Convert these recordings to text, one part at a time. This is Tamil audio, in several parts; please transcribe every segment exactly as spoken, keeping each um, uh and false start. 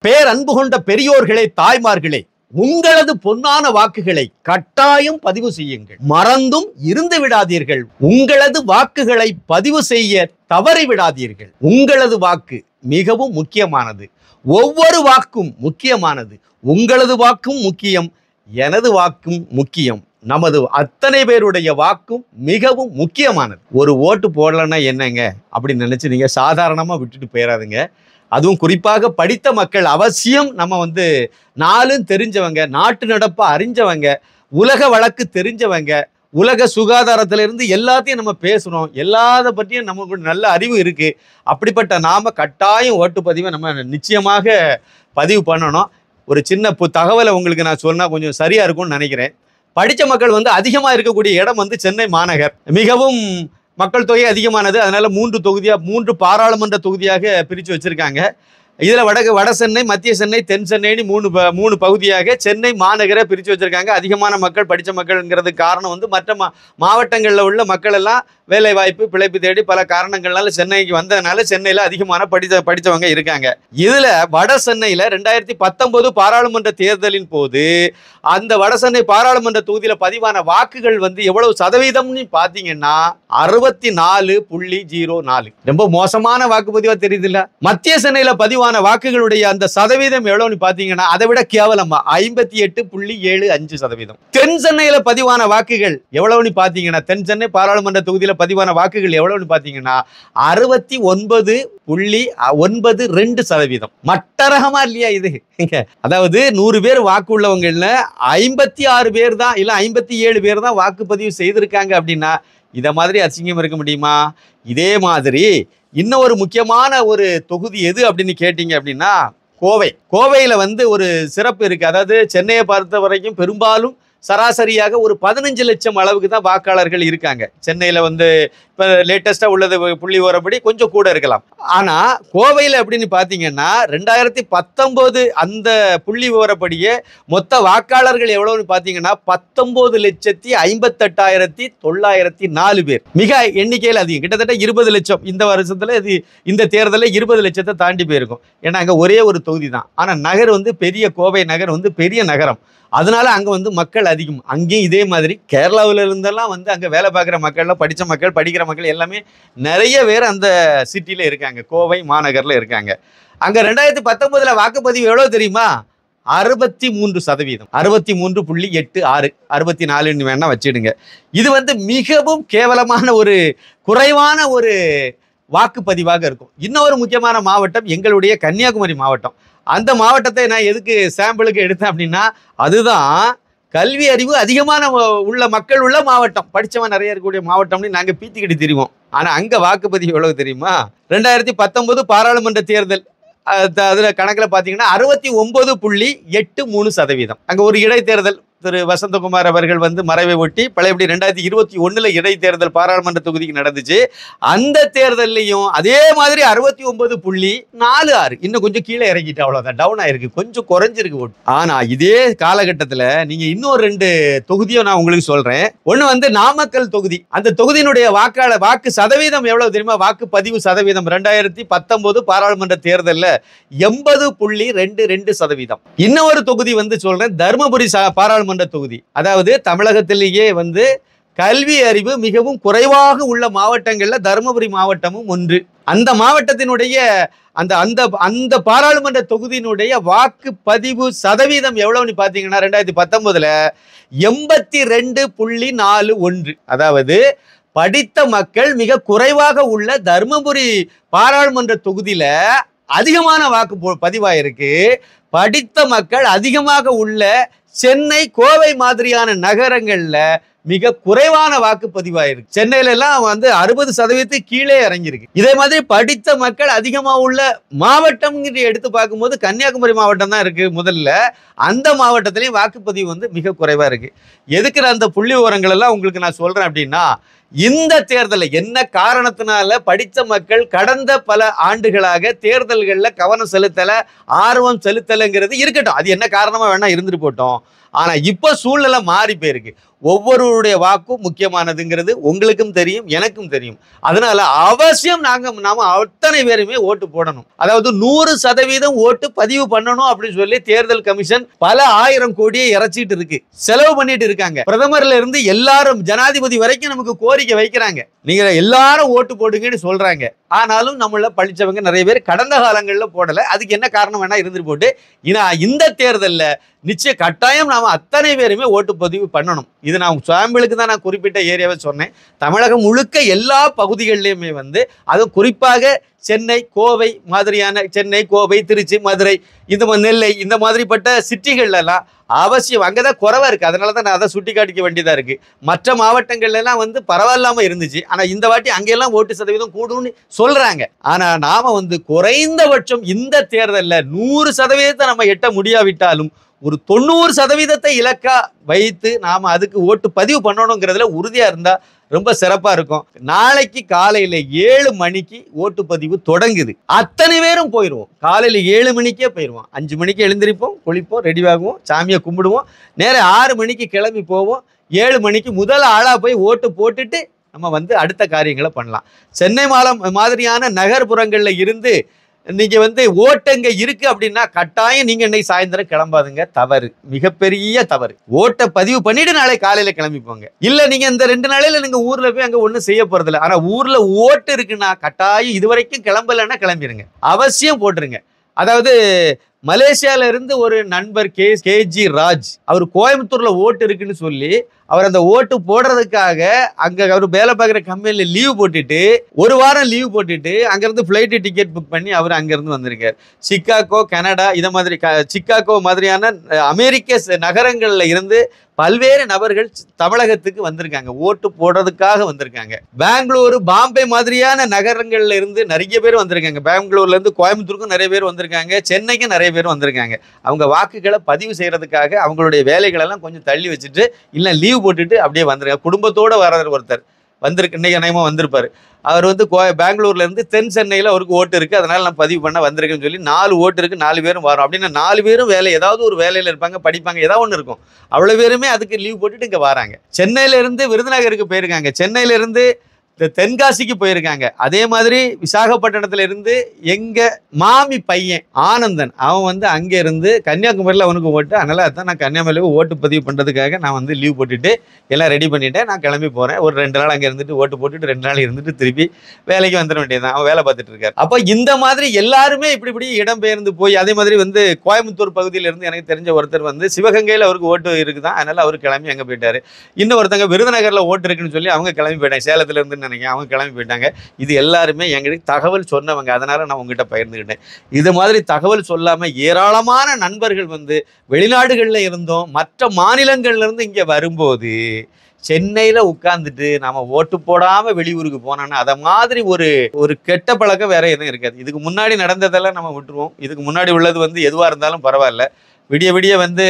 பேரன்பு கொண்ட பெரியோர்களே, தாய்மார்களே, உங்களது பொன்னான வாக்குகளை கட்டாயம் பதிவு செய்யுங்கள். மறந்தும் இருந்து விடாதீர்கள். உங்களது வாக்குகளை பதிவு செய்ய தவறி விடாதீர்கள். உங்களது வாக்கு மிகவும் முக்கியமானது. ஒவ்வொரு வாக்கும் முக்கியமானது. உங்களது வாக்கும் முக்கியம், எனது வாக்கும் முக்கியம். நமது அத்தனை பேருடைய வாக்கும் மிகவும் முக்கியமானது. ஒரு ஓட்டு போடலன்னா என்னங்க அப்படின்னு நினைச்சு நீங்க சாதாரணமா விட்டுட்டு போயிடாதுங்க. அதுவும் குறிப்பாக படித்த மக்கள் அவசியம் நம்ம வந்து நாளும் தெரிஞ்சவங்க, நாட்டு நடப்பை அறிஞ்சவங்க, உலக வழக்கு தெரிஞ்சவங்க, உலக சுகாதாரத்திலிருந்து எல்லாத்தையும் நம்ம பேசுகிறோம். எல்லாத பற்றியும் நமக்கு நல்ல அறிவு இருக்குது. அப்படிப்பட்ட நாம் கட்டாயம் ஓட்டுப்பதிவை நம்ம நிச்சயமாக பதிவு பண்ணணும். ஒரு சின்ன தகவலை உங்களுக்கு நான் சொன்னால் கொஞ்சம் சரியாக இருக்கும்னு நினைக்கிறேன். படித்த மக்கள் வந்து அதிகமாக இருக்கக்கூடிய இடம் வந்து சென்னை மாநகர். மிகவும் மக்கள் தொகை அதிகமானது. அதனால மூன்று தொகுதியாக மூன்று பாராளுமன்ற தொகுதியாக பிரித்து வச்சிருக்காங்க. இதில் வடக்கு வட சென்னை, மத்திய சென்னை, தென் சென்னைன்னு மூணு மூணு பகுதியாக சென்னை மாநகரை பிரித்து வச்சிருக்காங்க. அதிகமான மக்கள் படித்த மக்கள்ங்கிறது காரணம் வந்து மற்ற மா மாவட்டங்களில் உள்ள மக்கள் எல்லாம் வேலை வாய்ப்பு, பிழைப்பு தேடி பல காரணங்கள்னால சென்னைக்கு வந்ததுனால சென்னையில் அதிகமான படித்த படித்தவங்க இருக்காங்க. இதில் வட சென்னையில் ரெண்டாயிரத்தி பத்தொன்பது பாராளுமன்ற தேர்தலின் போது அந்த வட சென்னை பாராளுமன்ற தொகுதியில் பதிவான வாக்குகள் வந்து எவ்வளவு சதவீதம்னு பார்த்தீங்கன்னா அறுபத்தி நாலு புள்ளி ஜீரோ நாலு. ரொம்ப மோசமான வாக்குப்பதிவா தெரியுதுல்ல. மத்திய சென்னையில் பதிவான வாக்குகளுடைய அந்த சதவீதம் எவ்வளவுன்னு பாத்தீங்கன்னா அதை விட கேவலமா ஐம்பத்தி எட்டு புள்ளி ஏழு அஞ்சு சதவீதம். தென் சென்னையில பதிவான வாக்குகள் எவ்வளவுன்னு பாத்தீங்கன்னா தென் சென்னை பாராளுமன்ற தொகுதியில பதிவான வாக்குகள் எவ்வளவுன்னு பாத்தீங்கன்னா அறுபத்தி ஒன்பது புள்ளி ஒன்பது ரெண்டு சதவீதம். மட்டரகமா இல்லையா இது? அதாவது நூறு பேர் வாக்கு உள்ளவங்கள்ல ஐம்பத்தி ஆறு பேர் தான் இல்ல ஐம்பத்தி ஏழு பேர் தான் வாக்குப்பதிவு செய்திருக்காங்க. அப்படின்னா இத மாதிரி அசிங்கம் இருக்க முடியுமா? இதே மாதிரி இன்னும் ஒரு முக்கியமான ஒரு தொகுதி எது அப்படின்னு கேட்டீங்க அப்படின்னா கோவை. கோவையில வந்து ஒரு சிறப்பு இருக்கு. அதாவது சென்னையை பொறுத்த வரைக்கும் பெரும்பாலும் சராசரியாக ஒரு பதினஞ்சு லட்சம் அளவுக்கு தான் வாக்காளர்கள் இருக்காங்க. சென்னையில் வந்து இப்போ லேட்டஸ்ட்டாக உள்ளது புள்ளி விவரப்படி கொஞ்சம் கூட இருக்கலாம். ஆனால் கோவையில் அப்படின்னு பார்த்தீங்கன்னா ரெண்டாயிரத்தி பத்தொம்போது அந்த புள்ளி விவரப்படியே மொத்த வாக்காளர்கள் எவ்வளோன்னு பார்த்தீங்கன்னா பத்தொம்போது லட்சத்தி ஐம்பத்தெட்டாயிரத்தி தொள்ளாயிரத்தி நாலு பேர். மிக எண்ணிக்கையில் அதிகம், கிட்டத்தட்ட இருபது லட்சம். இந்த வருஷத்தில் இது இந்த தேர்தலில் இருபது லட்சத்தை தாண்டி போயிருக்கும். ஏன்னா அங்கே ஒரே ஒரு தொகுதி தான். ஆனால் நகர் வந்து பெரிய கோவை நகர் வந்து பெரிய நகரம். அதனால அங்க வந்து மக்கள் அதிகம். அங்கேயும் இதே மாதிரி கேரளாவில இருந்தெல்லாம் வந்து அங்க வேலை பார்க்குற மக்கள்லாம் படித்த மக்கள், படிக்கிற மக்கள் எல்லாமே நிறைய பேர் அந்த சிட்டியில இருக்காங்க, கோவை மாநகர்ல இருக்காங்க. அங்க ரெண்டாயிரத்தி பத்தொன்பதுல வாக்குப்பதிவு எவ்வளவு தெரியுமா? அறுபத்தி மூன்று சதவீதம், அறுபத்தி மூன்று புள்ளி எட்டு ஆறு, அறுபத்தி நாலுன்னு வேணா வச்சிடுங்க. இது வந்து மிகவும் கேவலமான ஒரு குறைவான ஒரு வாக்குப்பதிவாக இருக்கும். இன்னொரு முக்கியமான மாவட்டம் எங்களுடைய கன்னியாகுமரி மாவட்டம். அந்த மாவட்டத்தை நான் எதுக்கு சாம்பிளுக்கு எடுத்தேன் அப்படின்னா அதுதான் கல்வி அறிவு அதிகமான உள்ள மக்கள் உள்ள மாவட்டம், படித்தவன் நிறைய இருக்கக்கூடிய மாவட்டம்னு நாங்கள் பீத்திக்கிட்டு தெரிவோம். ஆனால் அங்கே வாக்குப்பதிவு எவ்வளவு தெரியுமா? ரெண்டாயிரத்தி பத்தொன்பது பாராளுமன்ற தேர்தல் அதில் கணக்கில் பார்த்தீங்கன்னா அறுபத்தி ஒன்பது புள்ளி எட்டு மூணு சதவீதம். அங்கே ஒரு இடைத்தேர்தல் திரு வசந்தகுமார் அவர்கள் வந்து மறைவை ஒட்டி பழையபடி ரெண்டாயிரத்தி இருபத்தி ஒண்ணுல இடைத்தேர்தல் பாராளுமன்ற தொகுதிக்கு நடந்துச்சு. அந்த தேர்தலையும் அதே மாதிரி அறுபத்தி ஒன்பது புள்ளி நாலு ஆறு, இன்னும் கொஞ்சம் கீழே இறங்கிட்டு அவ்வளவுதான், டவுன் ஆயிருக்கு, கொஞ்சம் குறைஞ்சிருக்கு ஓட்டு. ஆனா இதே காலகட்டத்தில் நீங்க இன்னொரு ரெண்டு தொகுதியும் நான் உங்களுக்கு சொல்றேன். ஒண்ணு வந்து நாமக்கல் தொகுதி. அந்த தொகுதியினுடைய வாக்காளர் வாக்கு சதவீதம் எவ்வளவு தெரியுமா? வாக்குப்பதிவு சதவீதம் ரெண்டாயிரத்தி பத்தொன்பது பாராளுமன்ற தேர்தலில் எண்பது புள்ளி ரெண்டு ரெண்டு சதவீதம். இன்னொரு தொகுதி வந்து சொல்றேன், தருமபுரி பாராளுமன்ற தொகுதி. அதாவது தமிழகத்திலேயே வந்து கல்வி அறிவு மிகவும் குறைவாக உள்ள மாவட்டங்கள்ல தருமபுரி மாவட்டமும் ஒன்று. அந்த மாவட்டத்தினுடைய அந்த அந்த அந்த பாராளுமன்ற தொகுதியினுடைய வாக்குப்பதிவு சதவீதம் எவ்வளவுன்னு பாத்தீங்கன்னா ரெண்டாயிரத்தி பத்தொன்பதுல எண்பத்தி ரெண்டு புள்ளி நாலு ஒன்று. அதாவது படித்த மக்கள் மிக குறைவாக உள்ள தருமபுரி பாராளுமன்ற தொகுதியில அதிகமான வாக்கு பதிவாயிருக்கு. படித்த மக்கள் அதிகமாக உள்ள சென்னை, கோவை மாதிரியான நகரங்கள்ல மிக குறைவான வாக்குப்பதிவாயிருக்கு. சென்னையில எல்லாம் வந்து அறுபது சதவீதத்துக்கு கீழே இறங்கியிருக்கு. இதே மாதிரி படித்த மக்கள் அதிகமா உள்ள மாவட்டம் எடுத்து பார்க்கும்போது கன்னியாகுமரி மாவட்டம் தான் இருக்கு முதல்ல. அந்த மாவட்டத்திலையும் வாக்குப்பதிவு வந்து மிக குறைவா இருக்கு. எதுக்கு நான் அந்த புள்ளி விவரங்கள் எல்லாம் உங்களுக்கு நான் சொல்றேன் அப்படின்னா இந்த தேர்தலில் என்ன காரணத்தினால படித்த மக்கள் கடந்த பல ஆண்டுகளாக தேர்தல்களில் கவனம் செலுத்தலை, ஆர்வம் செலுத்தலைங்கிறது இருக்கட்டும். அது என்ன காரணமாக வேணா இருந்துட்டு போட்டோம். ஆனா இப்ப சூழ்நிலை மாறி போயிருக்கு. ஒவ்வொருவருடைய வாக்கும் முக்கியமானதுங்கிறது உங்களுக்கும் தெரியும், எனக்கும் தெரியும். அதனால அவசியம் நாங்க நாம அத்தனை பேருமே ஓட்டு போடணும். அதாவது நூறு சதவீதம் ஓட்டு பதிவு பண்ணணும் அப்படின்னு சொல்லி தேர்தல் கமிஷன் பல ஆயிரம் கோடியை இறைச்சிட்டு இருக்கு, செலவு பண்ணிட்டு இருக்காங்க. பிரதமர்ல இருந்து எல்லாரும் ஜனாதிபதி வரைக்கும் நமக்கு கோரிக்கை வைக்கிறாங்க, நீங்க எல்லாரும் ஓட்டு போடுங்கன்னு சொல்றாங்க. ஆனாலும் நம்மள பழிச்சவங்க நிறைய பேர் கடந்த காலங்கள்ல போடல. அதுக்கு என்ன காரணம் வேணா இருந்துட்டு போட்டு, இந்த தேர்தல்ல நிச்சய கட்டாயம் நாம அத்தனை பேருமே ஓட்டு பதிவு பண்ணணும். இது நான் சாம்பிளுக்கு தான் நான் குறிப்பிட்ட ஏரியாவை சொன்னேன். தமிழகம் முழுக்க எல்லா பகுதிகளிலுமே வந்து, அதுவும் குறிப்பாக சென்னை, கோவை மாதிரியான, சென்னை, கோவை, திருச்சி, மதுரை, இந்த நெல்லை, இந்த மாதிரிப்பட்ட சிட்டிகள்லாம் அவசியம் அங்கதான் குறைவா இருக்கு. அதனாலதான் நான் அதை சுட்டி காட்டிக்க வேண்டியதா இருக்கு. மற்ற மாவட்டங்கள்ல எல்லாம் வந்து பரவாயில்லாம இருந்துச்சு. ஆனா இந்த வாட்டி அங்கெல்லாம் ஓட்டு சதவீதம் கூடும்னு சொல்றாங்க. ஆனா நாம வந்து குறைந்தபட்சம் இந்த தேர்தல்ல நூறு சதவீதத்தை நம்ம எட்ட முடியாவிட்டாலும் ஒரு தொண்ணூறு சதவீதத்தை இலக்கா வைத்து நாம அதுக்கு ஓட்டு பதிவு பண்ணணுங்கிறதுல உறுதியா இருந்தா ரொம்ப சிறப்பா இருக்கும். நாளைக்கு காலையில ஏழு மணிக்கு ஓட்டு பதிவு தொடங்குது. அத்தனை பேரும் போயிடுவோம். காலையில ஏழு மணிக்கே போயிடுவோம். அஞ்சு மணிக்கு எழுந்திருப்போம், குளிப்போம், ரெடி ஆகுவோம், சாமியை கும்பிடுவோம், நேர ஆறு மணிக்கு கிளம்பி போவோம். ஏழு மணிக்கு முதல் ஆளா போய் ஓட்டு போட்டுட்டு நம்ம வந்து அடுத்த காரியங்களை பண்ணலாம். சென்னை மாலம் மாதிரியான நகர்ப்புறங்கள்ல இருந்து நீங்க வந்து ஓட்டங்க இருக்கு அப்படின்னா கட்டாயம் நீங்க இன்னைக்கு சாயந்தரம் கிளம்பாதுங்க. தவறு, மிகப்பெரிய தவறு. ஓட்டை பதிவு பண்ணிட்டு நாளை காலையில கிளம்பிப்போங்க. இல்ல நீங்க இந்த ரெண்டு நாளையில நீங்க ஊர்ல போய் அங்க ஒண்ணும் செய்ய போறது இல்லை. ஆனா ஊர்ல ஓட்டு இருக்குன்னா கட்டாயம் இது வரைக்கும் கிளம்பலன்னா கிளம்பிடுங்க, அவசியம் போட்டுருங்க. அதாவது மலேசியால இருந்து ஒரு நண்பர் கே கேஜி ராஜ், அவர் கோயம்புத்தூர்ல ஓட்டு இருக்குன்னு சொல்லி அவர் அந்த ஓட்டு போடுறதுக்காக அங்க அவர் வேலை பார்க்குற கம்பெனில லீவ் போட்டுட்டு ஒரு வாரம் லீவ் போட்டுட்டு அங்கிருந்து ஃபிளைட்டு டிக்கெட் புக் பண்ணி அவர் அங்கிருந்து வந்திருக்காரு. சிக்காகோ, கனடா, இதை மாதிரி சிக்காகோ மாதிரியான அமெரிக்க நகரங்கள்ல இருந்து பல்வேறு நபர்கள் தமிழகத்துக்கு வந்திருக்காங்க, ஓட்டு போடுறதுக்காக வந்திருக்காங்க. பெங்களூரு, பாம்பே மாதிரியான நகரங்கள்ல இருந்து நிறைய பேர் வந்திருக்காங்க. பெங்களூர்ல இருந்து கோயம்புத்தூருக்கும் நிறைய பேர் வந்திருக்காங்க, சென்னைக்கும் நிறைய பேர் வந்திருக்காங்க. அவங்க வாக்குகளை பதிவு செய்யறதுக்காக அவங்களுடைய வேலைகளெல்லாம் கொஞ்சம் தள்ளி வச்சுட்டு இல்லை லீவ் போட்டுட்டு அப்படியே வந்திருக்காங்க. குடும்பத்தோட வர ஒருத்தர் வந்திருக்கு, இன்னைக்கு அநேகமாக வந்திருப்பாரு. அவர் வந்து கோ பெங்களூர்ல இருந்து தென் சென்னையில் அவருக்கு ஓட்டு இருக்கு, அதனால நான் பதிவு பண்ண வந்திருக்கேன்னு சொல்லி நாலு ஓட்டு இருக்கு, நாலு பேரும் வரும் அப்படின்னா நாலு பேரும் வேலை ஏதாவது ஒரு வேலையில இருப்பாங்க, படிப்பாங்க, ஏதாவது ஒன்று இருக்கும். அவ்வளோ பேருமே அதுக்கு லீவ் போட்டுட்டு இங்கே வராங்க. சென்னையில இருந்து விருதுநகருக்கு போயிருக்காங்க, சென்னையில இருந்து தென்காசிக்கு போயிருக்காங்க. அதே மாதிரி விசாகப்பட்டினத்துல இருந்து எங்க மாமி பையன் ஆனந்தன், அவன் வந்து அங்க இருந்து கன்னியாகுமரியில் அவனுக்கு ஓட்டு, அதனால அதான் நான் கன்னியாகுமரியில் ஓட்டு பதிவு பண்றதுக்காக நான் வந்து லீவ் போட்டுட்டு எல்லாம் ரெடி பண்ணிட்டேன், நான் கிளம்பி போறேன். ஒரு ரெண்டு நாள் அங்க இருந்துட்டு ஓட்டு போட்டுட்டு ரெண்டு நாள் இருந்துட்டு திருப்பி வேலைக்கு வந்துட வேண்டியதுதான். அவன் வேலை பார்த்துட்டு இருக்காரு. அப்போ இந்த மாதிரி எல்லாருமே இப்படி இப்படி இடம்பெயர்ந்து போய், அதே மாதிரி வந்து கோயம்புத்தூர் பகுதியில இருந்து எனக்கு தெரிஞ்ச ஒருத்தர் வந்து சிவகங்கையில் அவருக்கு ஓட்டு இருக்குதான், அதனால அவர் கிளம்பி அங்க போயிட்டாரு. இன்னொருத்தங்க விருதுநகர்ல ஓட்டு இருக்குன்னு சொல்லி அவங்க கிளம்பி போயிட்டாங்க, சேலத்துல இருந்து அவங்க கிளம்பி போயிட்டாங்க. இது எல்லாருமே எங்களுக்கு தகவல் சொன்னவங்க, அதனால நான் உங்ககிட்ட பகிர்ந்துக்கிட்டேன். இது மாதிரி தகவல் சொல்லாம ஏராளமான நண்பர்கள் வந்து வெளிநாடுகள்ல இருந்தோம், மற்ற மாநிலங்கள்ல இருந்து இங்க வரும்போது சென்னையில உட்கார்ந்துட்டு நாம ஓட்டு போடாம வெளியூருக்கு போனோம்னா அதை மாதிரி ஒரு ஒரு கெட்ட பழக்கம் வேற எதுவும் இருக்காது. இதுக்கு முன்னாடி நடந்ததெல்லாம் நம்ம விட்டுருவோம். இதுக்கு முன்னாடி உள்ளது வந்து எதுவா இருந்தாலும் பரவாயில்ல. விடிய விடிய வந்து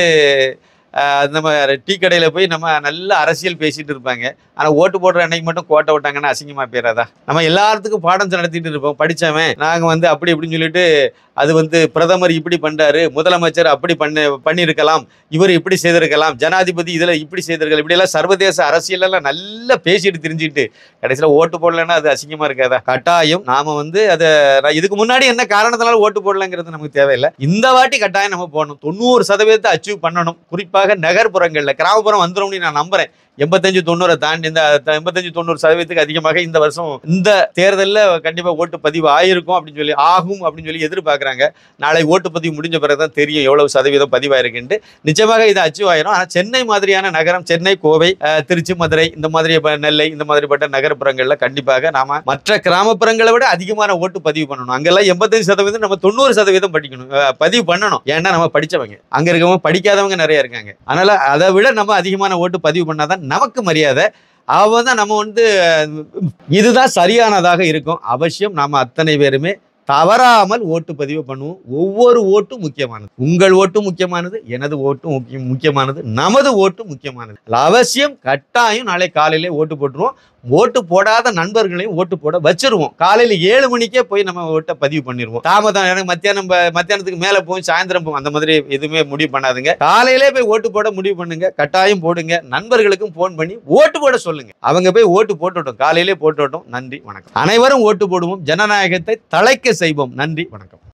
நம்ம டீ கடையில் போய் நம்ம நல்ல அரசியல் பேசிட்டு இருப்பாங்க. ஆனால் ஓட்டு போடுற அன்னைக்கு மட்டும் கோட்டை விட்டாங்கன்னா அசிங்கமா போயிடாதா? நம்ம எல்லாத்துக்கும் பாடம் நடத்திட்டு இருப்போம். படித்தவன் நாங்கள் வந்து அப்படி இப்படின்னு சொல்லிட்டு அது வந்து பிரதமர் இப்படி பண்ணுறாரு, முதலமைச்சர் அப்படி பண்ண பண்ணியிருக்கலாம், இவர் இப்படி செய்திருக்கலாம், ஜனாதிபதி இதில் இப்படி செய்திருக்கலாம், இப்படியெல்லாம் சர்வதேச அரசியலெல்லாம் நல்லா பேசிட்டு தெரிஞ்சுக்கிட்டு கடைசியில் ஓட்டு போடலைன்னா அது அசிங்கமாக இருக்காதா? கட்டாயம் நாம் வந்து அதை இதுக்கு முன்னாடி என்ன காரணத்தினால ஓட்டு போடலைங்கிறது நமக்கு தேவையில்லை. இந்த வாட்டி கட்டாயம் நம்ம போடணும். தொண்ணூறு சதவீதத்தை அச்சீவ் பண்ணணும். குறிப்பாக நகர்ப்புறங்கள்ல, கிராமப்புறம் வந்துடும் நான் நம்புறேன். எண்பத்தஞ்சு தொண்ணூறை தாண்டி இந்த எண்பத்தஞ்சு தொண்ணூறு சதவீதத்துக்கு அதிகமாக இந்த வருஷம் இந்த தேர்தலில் கண்டிப்பாக ஓட்டு பதிவு ஆயிருக்கும் அப்படின்னு சொல்லி ஆகும் அப்படின்னு சொல்லி எதிர்பார்க்குறாங்க. நாளை ஓட்டு பதிவு முடிஞ்ச பிறகுதான் தெரியும் எவ்வளவு சதவீதம் பதிவாயிருக்குன்ட்டு. நிச்சயமாக இது அச்சீவ் ஆயிரும். ஆனால் சென்னை மாதிரியான நகரம், சென்னை, கோவை, திருச்சி, மதுரை, இந்த மாதிரி நெல்லை, இந்த மாதிரிப்பட்ட நகர்ப்புறங்கள்ல கண்டிப்பாக நாம மற்ற கிராமப்புறங்களை விட அதிகமான ஓட்டு பதிவு பண்ணணும். அங்கெல்லாம் எண்பத்தஞ்சு சதவீதம் நம்ம தொண்ணூறு சதவீதம் படிக்கணும், பதிவு பண்ணணும். ஏன்னா நம்ம படிச்சவங்க, அங்க இருக்கவங்க படிக்காதவங்க நிறைய இருக்காங்க. அதனால அதை விட நம்ம அதிகமான ஓட்டு பதிவு பண்ணாதான் நமக்கு மரியாதை. அவன் தான் நம்ம வந்து இதுதான் சரியானதாக இருக்கும். அவசியம் நாம அத்தனை பேருமே தவறாமல் ஓட்டு பதிவு பண்ணுவோம். ஒவ்வொரு ஓட்டும் முக்கியமானது. உங்கள் ஓட்டும் முக்கியமானது, எனது ஓட்டும் முக்கியம் முக்கியமானது, நமது ஓட்டும் முக்கியமானது. அவசியம் கட்டாயம் நாளை காலையிலே ஓட்டு போட்டுருவோம். ஓட்டு போடாத நண்பர்களையும் ஓட்டு போட வச்சிருவோம். காலையில ஏழு மணிக்கே போய் நம்ம ஓட்டை பதிவு பண்ணிடுவோம். தாமதம் எனக்கு மத்தியானம் மத்தியானத்துக்கு மேல போய் சாயந்தரம் போகும் அந்த மாதிரி எதுவுமே முடிவு பண்ணாதுங்க. காலையிலே போய் ஓட்டு போட முடிவு பண்ணுங்க. கட்டாயம் போடுங்க. நண்பர்களுக்கும் போன் பண்ணி ஓட்டு போட சொல்லுங்க. அவங்க போய் ஓட்டு போட்டுட்டோம். காலையிலே போட்டுட்டோம். நன்றி, வணக்கம். அனைவரும் ஓட்டு போடுவோம். ஜனநாயகத்தை தழைக்க செய்வோம். நன்றி, வணக்கம்.